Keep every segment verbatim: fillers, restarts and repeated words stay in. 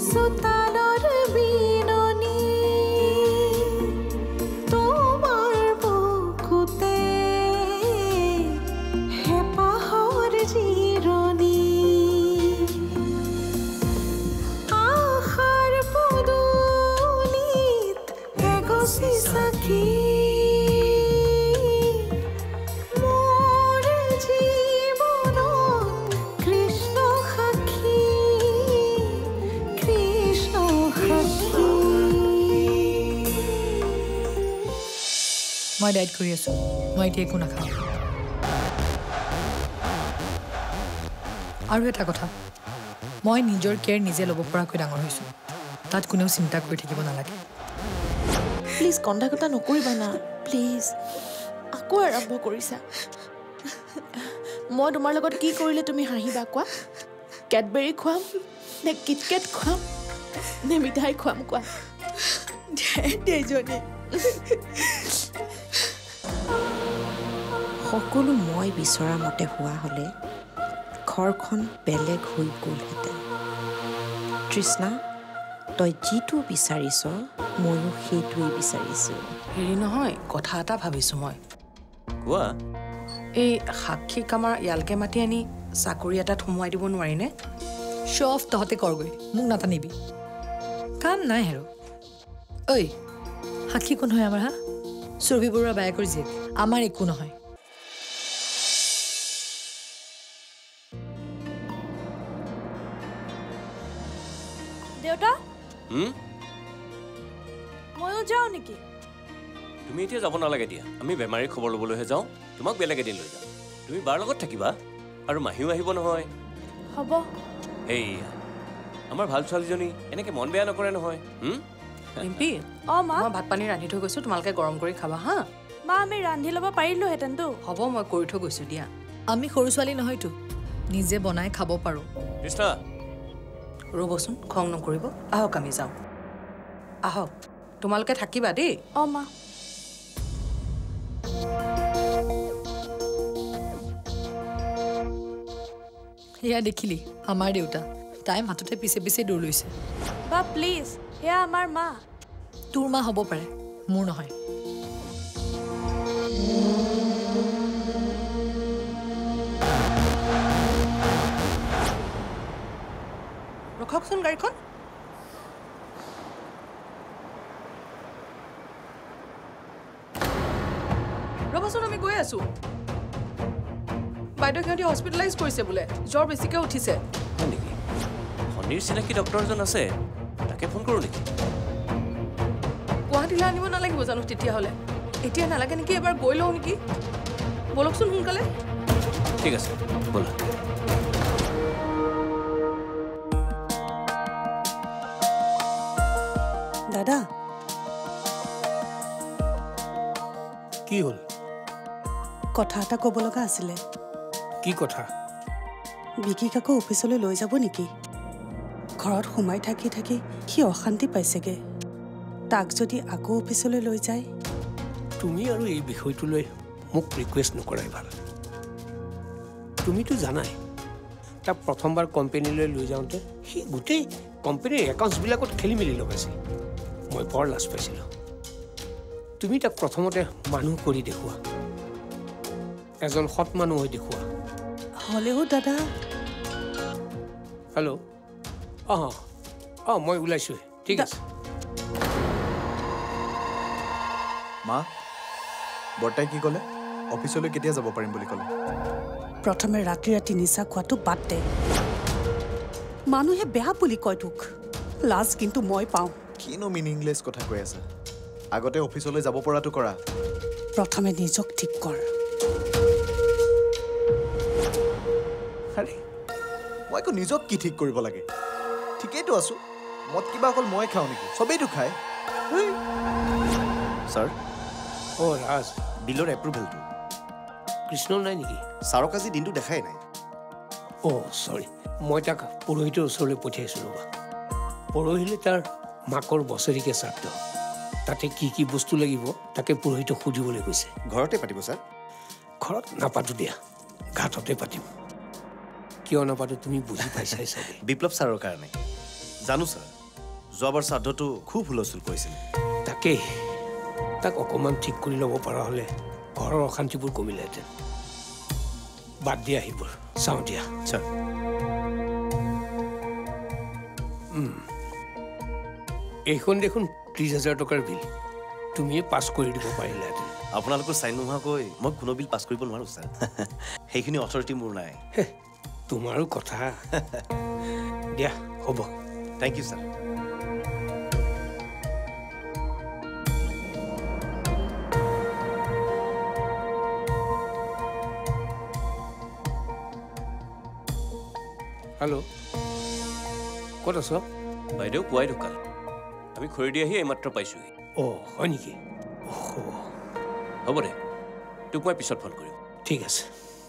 চোতালৰ বিননি তোমাৰ বুকুতে হেঁপাহৰ জিৰণি আশাৰ পদূলিত এগছি চাকি মই ডায়েট কৰি আছো মই এতিয়া একো নাখাওঁ আৰু এটা কথা মই নিজৰ কেয়াৰ নিজে ল'ব পৰাকৈ ডাঙৰ হৈছোঁ তাত কোনেও চিন্তা কৰি থাকিব নালাগে প্লিজ কণ্ডাকতা নকৰিবা না প্লিজ আকৌ আৰম্ভ কৰিছা মই তোমাৰ লগত কি কৰিলে তুমি হাঁহিবা কোৱা কেডবেৰী খুৱাম নে কিটকেট খুৱাম নে মিঠাই খুৱাম কোৱা দেজনী সকলো মই বিচৰা মতে হোৱা হ'লে ঘৰখন বেলেগ হৈ গ'লহেঁতেন তৃষ্ণা তই যিটো বিচাৰিছ ময়ো সেইটোৱেই বিচাৰিছোঁ হেৰি নহয় কথা এটা ভাবিছোঁ মই কোৱা এই সাক্ষীক আমাৰ ইয়ালকে মাতি আনি চাকৰি এটাত সোমোৱাই দিব নোৱাৰিনে শ্ব' অফ তহঁতে কৰগৈ মোক নাটানিবি কাম নাই হেৰ ঐ সাক্ষী কোন হয় আমাৰ হা সুৰভি বৰুৱা বায়েকৰ জীয়েক আমাৰ একো নহয় দেউতা হুম ময়ো যাওঁ নেকি তুমি এতিয়া যাব নালাগে দিয়া আমি বেমাৰী খবৰ ল'বলৈহে যাওঁ তোমাক বেলেগ এদিন লৈ যাম তুমি বাৰ লগত থাকিবা আৰু মাহীও আহিব নহয় হ'ব এইয়া আমাৰ ভাল ছোৱালীজনী এনেকৈ মন বেয়া নকৰে নহয় হুম ৰিম্পী অঁ মা মই ভাত পানী ৰান্ধি থৈ গৈছোঁ তোমালোকে গৰম কৰি খাবা হা মা আমি ৰান্ধি ল'ব পাৰিলোহেঁতেনতো হ'ব মই কৰি থৈ গৈছোঁ দিয়া আমি সৰু ছোৱালী নহয়তো নিজে বনাই খাব পাৰোঁ কৃষ্ণা ৰ'বচোন খং নকৰিব আহক আমি যাওঁ আহক তোমালোকে থাকিবা দেই অঁ মা সেয়া দেখিলি আমাৰ দেউতা তাই মাততে পিছে পিছে দৌৰ লৈছে বা প্লিজ সেয়া আমাৰ মা তোৰ মা হ'ব পাৰে মোৰ নহয় ৰখকচোন গাড়ীখন ৰ'বচোন আমি গৈ আছোঁ বাইদেউ সিহঁতি হস্পিটেলাইজ কৰিছে বোলে জ্বৰ বেছিকৈ উঠিছে হয় নেকি শনিৰ চিনাকি ডক্টৰ এজন আছে তাকে ফোন কৰোঁ নেকি গুৱাহাটীলৈ আনিব নালাগিব জানো তেতিয়াহ'লে এতিয়া নালাগে নেকি এবাৰ গৈ লওঁ নেকি বলকচোন সোনকালে ঠিক আছে ব'লা দাদা কি হ'ল কথা এটা ক'ব লগা আছিলে কি কথা বিকিক আকৌ অফিচলৈ লৈ যাব নেকি ঘৰত সোমাই থাকি থাকি সি অশান্তি পাইছেগে তাক যদি আকৌ অফিচলৈ লৈ যায় তুমি আৰু এই বিষয়টো লৈ মোক ৰিকুৱেষ্ট নকৰাই ভাল তুমিতো জানাই তাক প্ৰথমবাৰ কোম্পানীলৈ লৈ যাওঁতে সি গোটেই কোম্পানীৰ একাউণ্টছবিলাকত খেলি মেলি লগাইছিল মই বৰ লাজ পাইছিলোঁ তুমি তাক প্ৰথমতে মানুহ কৰি দেখুওৱা এজন সৎ মানুহ হৈ দেখুওৱা হ'লেও দাদা হেল্ল' অঁ অঁ মই ওলাইছোঁ ঠিক আছে মা বৰ্তাই কি ক'লে অফিচলৈ কেতিয়া যাব পাৰিম বুলি ক'লে প্ৰথমে ৰাতি ৰাতি নিচা খোৱাটো বাদ দে মানুহে বেয়া বুলি কয় তোক লাজ কিন্তু মই পাওঁ কিনো মিনিংলেছ কথা কৈ আছে আগতে অফিচলৈ যাব পৰাটো কৰা প্ৰথমে নিজক ঠিক কৰ আৰে মই আকৌ নিজক কি ঠিক কৰিব লাগে ঠিকেইতো আছোঁ মদ কিবা অকল মই খাওঁ নেকি চবেইতো খায় ছাৰ অঁ ৰাজ বিলৰ এপ্ৰুভেলটো কৃষ্ণ নাই নেকি ছাৰক আজি দিনটো দেখাই নাই অঁ চৰি মই তাক পুৰোহিতৰ ওচৰলৈ পঠিয়াইছোঁ ৰ'বা পৰহিলৈ তাৰ মাকৰ বছৰিকীয়া শ্ৰাদ্ধ তাতে কি কি বস্তু লাগিব তাকে পুৰোহিতক সুধিবলৈ কৈছে ঘৰতে পাতিব ছাৰ ঘৰত নাপাতো দিয়া ঘাটতে পাতিম কিয় নাপাতো তুমি বুজি পাইছাই চাগে বিপ্লৱ ছাৰৰ কাৰণে জানো ছাৰ যোৱাবাৰ শ্ৰাদ্ধটো খুব হুলস্থুল কৰিছিল তাকেই তাক অকণমান ঠিক কৰি ল'ব পৰা হ'লে ঘৰৰ অশান্তিবোৰ কমিলেহেঁতেন বাদ দিয়া আহিবোৰ চাওঁ দিয়া ছাৰ এইখন দেখোন ত্ৰিছ হাজাৰ টকাৰ বিল তুমিয়ে পাছ কৰি দিব পাৰিলাহেঁতেন আপোনালোকৰ চাইন নোহোৱাকৈ মই কোনো বিল পাছ কৰিব নোৱাৰোঁ ছাৰ সেইখিনি অথৰিটি মোৰ নাই তোমাৰো কথা দিয়া হ'ব থেংক ইউ ছাৰ হেল্ল' ক'ত আছ বাইদেউ পুৱাই ঢুকাল আমি খৰি দি আহি এইমাত্ৰ পাইছোঁহি অঁ হয় নেকি হ'ব দে তোক মই পিছত ফোন কৰিম ঠিক আছে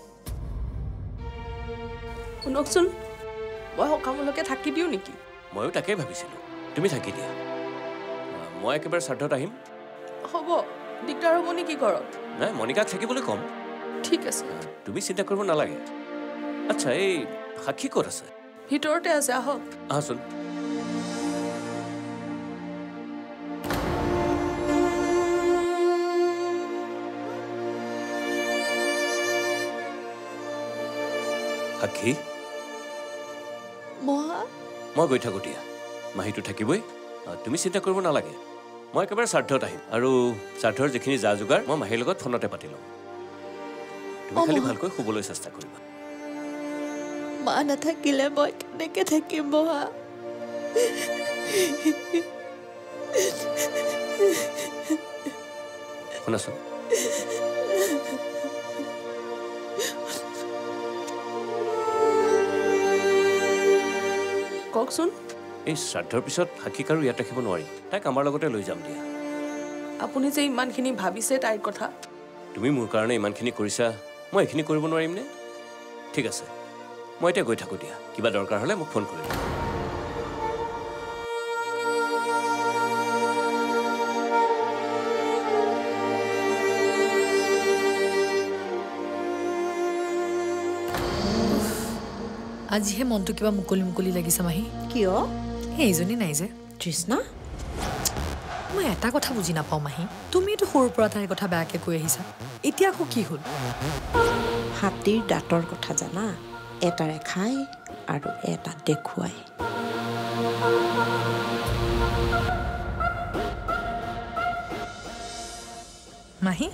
শুনকচোন মই সকামলৈকে থাকি দিওঁ নেকি ময়ো তাকেই ভাবিছিলোঁ তুমি থাকি দিয়া মই একেবাৰে শ্ৰাদ্ধত আহিম হ'ব দিগদাৰ হ'ব নেকি ঘৰত নাই মণিকাক থাকিবলৈ ক'ম ঠিক আছে তুমি চিন্তা কৰিব নালাগে আচ্ছা এই সাক্ষী ক'ত আছে ভিতৰতে আছে আহক আহাচোন সাক্ষী মহা মই গৈ থাকোঁ দিয়া মাহীটো থাকিবই তুমি চিন্তা কৰিব নালাগে মই একেবাৰে শ্ৰাদ্ধত আহিম আৰু শ্ৰাদ্ধৰ যিখিনি যা যোগাৰ মই মাহীৰ লগত ফোনতে পাতি ল'ম তুমি খালি ভালকৈ শুবলৈ চেষ্টা কৰিবা মা নাথাকিলে মই কেনেকে থাকিম মহা শুনাচোন কওকচোন এই শ্ৰাদ্ধৰ পিছত সাক্ষীক আৰু ইয়াত ৰাখিব নোৱাৰি তাইক আমাৰ লগতে লৈ যাম দিয়া আপুনি যে ইমানখিনি ভাবিছে তাইৰ কথা তুমি মোৰ কাৰণে ইমানখিনি কৰিছা মই এইখিনি কৰিব নোৱাৰিমনে ঠিক আছে মই এতিয়া গৈ থাকোঁ দিয়া কিবা দৰকাৰ হ'লে মোক ফোন কৰিবা আজিহে মনটো কিবা মুকলি মুকলি লাগিছে মাহী কিয় এইজনী নাই যে তৃষ্ণা মই এটা কথা বুজি নাপাওঁ মাহী তুমিতো সৰুৰ পৰা তাইৰ কথা বেয়াকৈ কৈ আহিছা এতিয়া আকৌ কি হ'ল হাতীৰ দাঁতৰ কথা জানা এটাৰে খাই আৰু এটা দেখুৱাই মাহী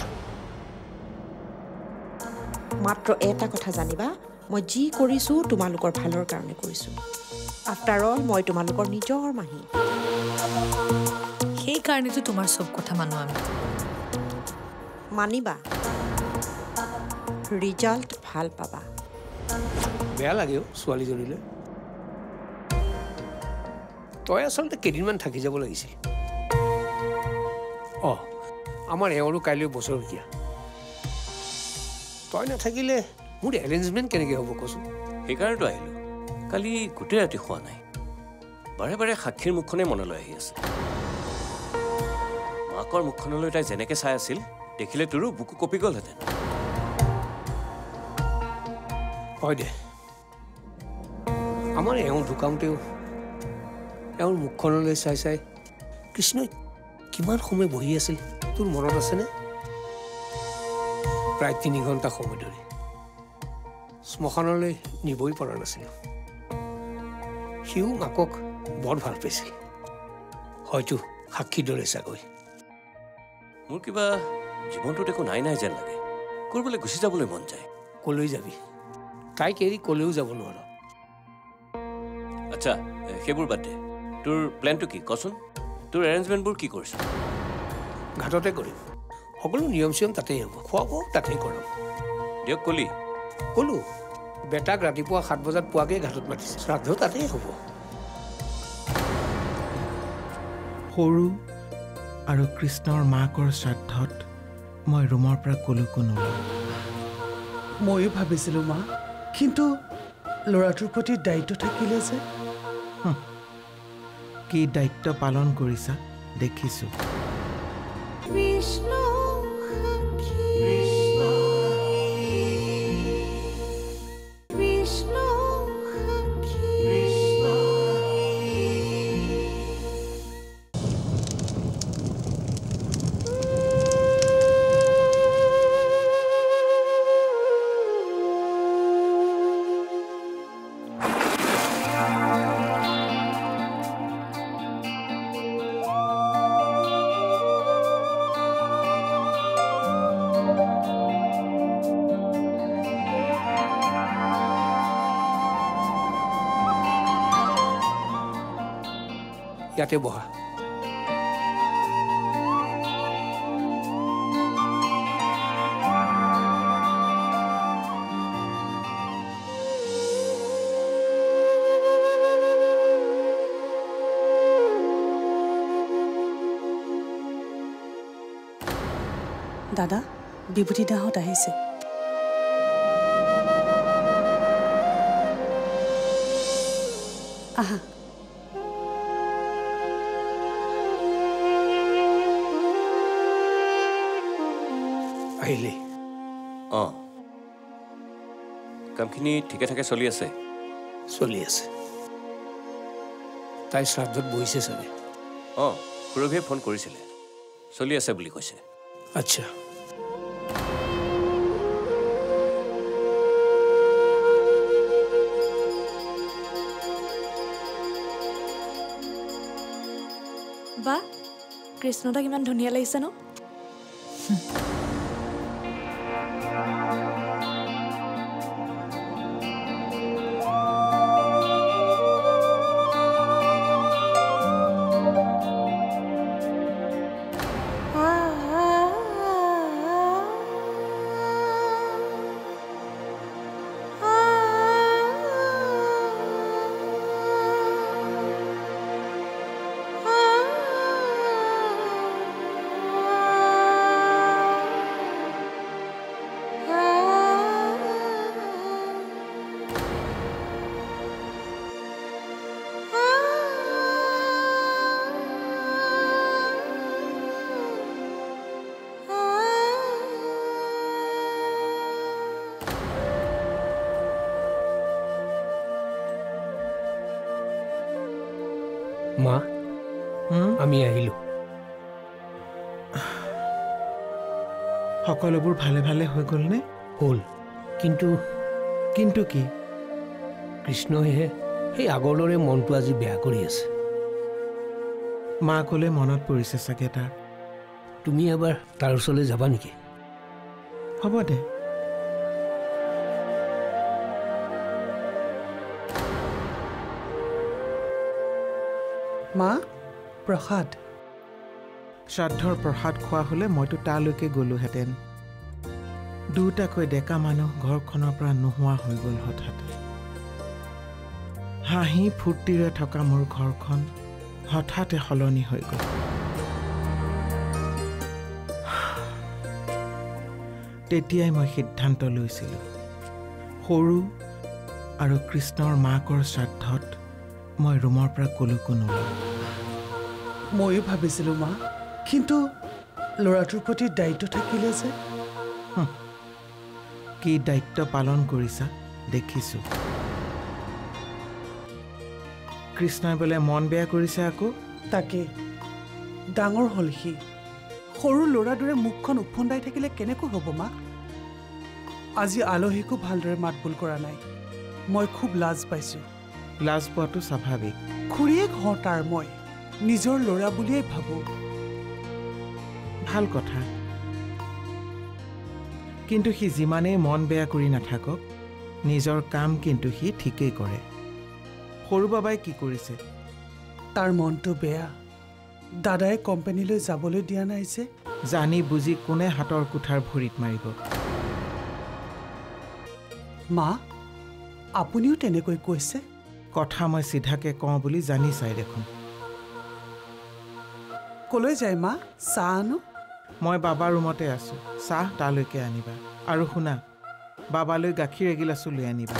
মাত্ৰ এটা কথা জানিবা মই যি কৰিছোঁ তোমালোকৰ ভালৰ কাৰণে কৰিছোঁ আফটাৰ অল মই তোমালোকৰ নিজৰ মাহী সেইকাৰণেতো তোমাৰ চব কথা মানো আমি মানিবা ৰিজাল্ট ভাল পাবা বেয়া লাগে অ' ছোৱালীজনীলৈ তই আচলতে কেইদিনমান থাকি যাব লাগিছিল অঁ আমাৰ এওঁৰো কাইলৈ বছৰকীয়া তই নাথাকিলে মোৰ এৰেঞ্জমেণ্ট কেনেকৈ হ'ব কচোন সেইকাৰণেতো আহিলোঁ কালি গোটেই ৰাতি খোৱা নাই বাৰে বাৰে সাক্ষীৰ মুখখনেই মনলৈ আহি আছে মাকৰ মুখখনলৈ তাই যেনেকৈ চাই আছিল দেখিলে তোৰো বুকু কঁপি গ'লহেঁতেন হয় দে আমাৰ এওঁ ঢুকাওঁতেও এওঁৰ মুখখনলৈ চাই চাই কৃষ্ণই কিমান সময় বহি আছিল তোৰ মনত আছেনে প্ৰায় তিনি ঘণ্টা সময় ধৰি শ্মশানলৈ নিবই পৰা নাছিল সিও মাকক বৰ ভাল পাইছিল হয়তো সাক্ষী দৰে চাগৈ মোৰ কিবা জীৱনটোত একো নাই নাই যেন লাগে ক'ৰবালৈ গুচি যাবলৈ মন যায় ক'লৈ যাবি তাইক এৰি ক'লৈও যাব নোৱাৰ আচ্ছা সেইবোৰ বাদ দে তোৰ প্লেনটো কি কচোন তোৰ এৰেঞ্জমেণ্টবোৰ কি কৰিছ ঘাটতে কৰিম সকলো নিয়ম চিয়ম তাতেই হ'ব খোৱা বোৱাও তাতেই কৰাম দিয়ক কলি ক'লো বেটাক ৰাতিপুৱা সাত বজাত পোৱাকৈ ঘাটত মাতিছে শ্ৰাদ্ধ তাতেই হ'ব সৰু আৰু কৃষ্ণৰ মাকৰ শ্ৰাদ্ধত মই ৰুমৰ পৰা ক'লৈকো নোলাওঁ ময়ো ভাবিছিলোঁ মা কিন্তু ল'ৰাটোৰ প্ৰতি দায়িত্ব থাকিলে যে কি দায়িত্ব পালন কৰিছা দেখিছোঁ কৃষ্ণ সাক্ষী কৃষ্ণ সাক্ষী ইয়াতে বহা দাদা বিভূতি দাহঁত আহিছে আহা আহিলে অঁ কামখিনি ঠিকে ঠাকে চলি আছে চলি আছে তাই শ্ৰাদ্ধত বহিছে চাগে অঁ সুৰভিয়ে ফোন কৰিছিলে চলি আছে বুলি কৈছে আচ্ছা বা কৃষ্ণদা কিমান ধুনীয়া লাগিছে ন মা আমি আহিলো সকলোবোৰ ভালে ভালে হৈ গ'লনে হ'ল কিন্তু কিন্তু কি কৃষ্ণইহে সেই আগৰ দৰে মনটো আজি বেয়া কৰি আছে মাকলৈ মনত পৰিছে চাগে তাৰ তুমি এবাৰ তাৰ ওচৰলৈ যাবা নেকি হ'ব দে মা প্ৰসাদ শ্ৰাদ্ধৰ প্ৰসাদ খোৱা হ'লে মইতো তালৈকে গ'লোহেঁতেন দুটাকৈ ডেকা মানুহ ঘৰখনৰ পৰা নোহোৱা হৈ গ'ল হঠাতে হাঁহি ফূৰ্তিৰে থকা মোৰ ঘৰখন হঠাতে সলনি হৈ গ'ল তেতিয়াই মই সিদ্ধান্ত লৈছিলোঁ সৰু আৰু কৃষ্ণৰ মাকৰ শ্ৰাদ্ধত মই ৰুমৰ পৰা কলৈকো নোলাওঁ ময়ো ভাবিছিলোঁ মা কিন্তু ল'ৰাটোৰ প্ৰতি দায়িত্ব থাকিলে যে কি দায়িত্ব পালন কৰিছা দেখিছোঁ কৃষ্ণই বোলে মন বেয়া কৰিছে আকৌ তাকে ডাঙৰ হ'ল সি সৰু ল'ৰাদৰে মুখখন উফন্দাই থাকিলে কেনেকৈ হ'ব মা আজি আলহীকো ভালদৰে মাত বোল কৰা নাই মই খুব লাজ পাইছোঁ লাজ পোৱাটো স্বাভাৱিক খুৰীয়েক হওঁ তাৰ মই নিজৰ ল'ৰা বুলিয়েই ভাবোঁ ভাল কথা কিন্তু সি যিমানেই মন বেয়া কৰি নাথাকক নিজৰ কাম কিন্তু সি ঠিকেই কৰে সৰু বাবাই কি কৰিছে তাৰ মনটো বেয়া দাদাই কোম্পানীলৈ যাবলৈ দিয়া নাই যে জানি বুজি কোনে হাতৰ কুঠাৰ ভৰিত মাৰিব মা আপুনিও তেনেকৈ কৈছে কথা মই চিধাকে কওঁ বুলি জানি চাই দেখোন কলৈ যায় মা চাহ আনো মই বাবাৰ ৰুমতে আছোঁ চাহ তালৈকে আনিবা আৰু শুনা বাবালৈ গাখীৰ এগিলাচো লৈ আনিবা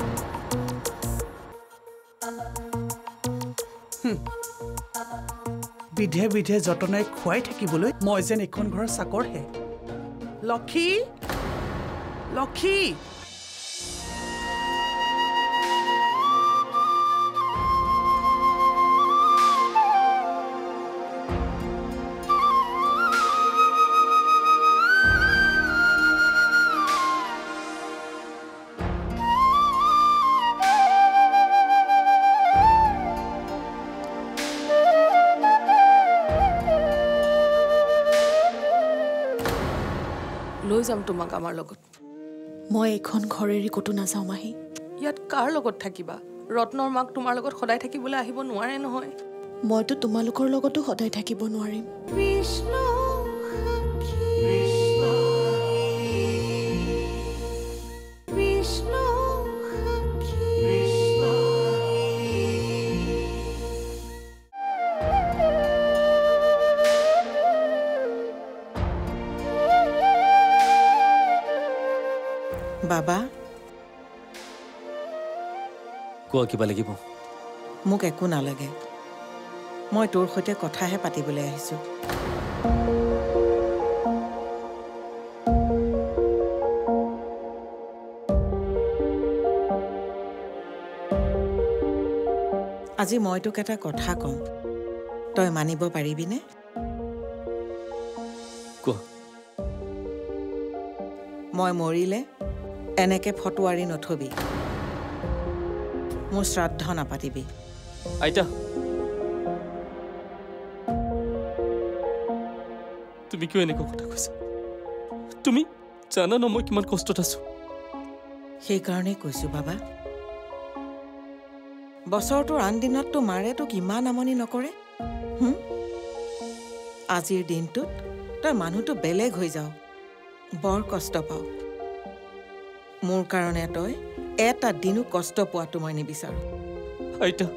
বিধে বিধে যতনাই খুৱাই থাকিবলৈ মই যেন এখন ঘৰৰ চাকৰহে লক্ষী লক্ষী লৈ যাম তোমাক আমাৰ লগত মই এইখন ঘৰ এৰি ক'তো নাযাওঁ মাহী ইয়াত কাৰ লগত থাকিবা ৰত্নৰ মাক তোমাৰ লগত সদায় থাকিবলৈ আহিব নোৱাৰে নহয় মইতো তোমালোকৰ লগতো সদায় থাকিব নোৱাৰিম কৃষ্ণ সাক্ষী কৃষ্ণ সাক্ষী বাবা কোৱা কিবা লাগিব মোক একো নালাগে মই তোৰ সৈতে কথাহে পাতিবলৈ আহিছোঁ আজি মই তোক এটা কথা কম তই মানিব পাৰিবিনে কোৱা মই মৰিলে এনেকে ফটোৱাৰি নথবি মোৰ শ্ৰাদ্ধ নাপাতিবি আইতা তুমি কিয় এনেকুৱা কথা কৈছা তুমি জানা ন মই কিমান কষ্টত আছো সেইকাৰণেই কৈছোঁ বাবা বছৰটোৰ আন দিনততো মাৰে তোক ইমান আমনি নকৰে হুম আজিৰ দিনটোত তই মানুহটো বেলেগ হৈ যাও বৰ কষ্ট পাওঁ মোৰ কাৰণে তই এটা দিনো কষ্ট পোৱাটো মই নিবিচাৰোঁ আইতা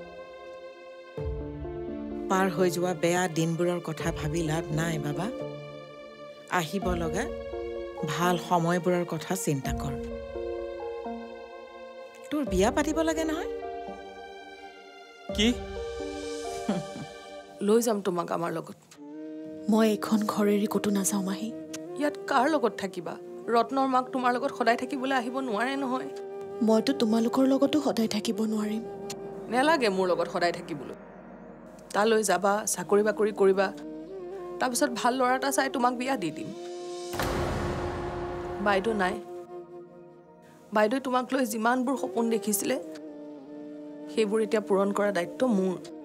পাৰ হৈ যোৱা বেয়া দিনবোৰৰ কথা ভাবি লাভ নাই বাবা আহিব লগা ভাল সময়বোৰৰ কথা চিন্তা কৰ তোৰ বিয়া পাতিব লাগে নহয় কি লৈ যাম তোমাক আমাৰ লগত মই এখন ঘৰেৰি ক'তো নাযাওঁ মাহী ইয়াত কাৰ লগত থাকিবা ৰত্নৰ মাক তোমাৰ লগত সদায় থাকিবলৈ আহিব নোৱাৰে নহয় মইতো তোমালোকৰ লগতো সদায় থাকিব নোৱাৰিম নেলাগে মোৰ লগত সদায় থাকিবলৈ তালৈ যাবা চাকৰি বাকৰি কৰিবা তাৰপিছত ভাল ল'ৰা এটা চাই তোমাক বিয়া দি দিম বাইদেউ নাই বাইদেউ তোমাক লৈ যিমানবোৰ সপোন দেখিছিলে সেইবোৰ এতিয়া পূৰণ কৰা দায়িত্ব মোৰ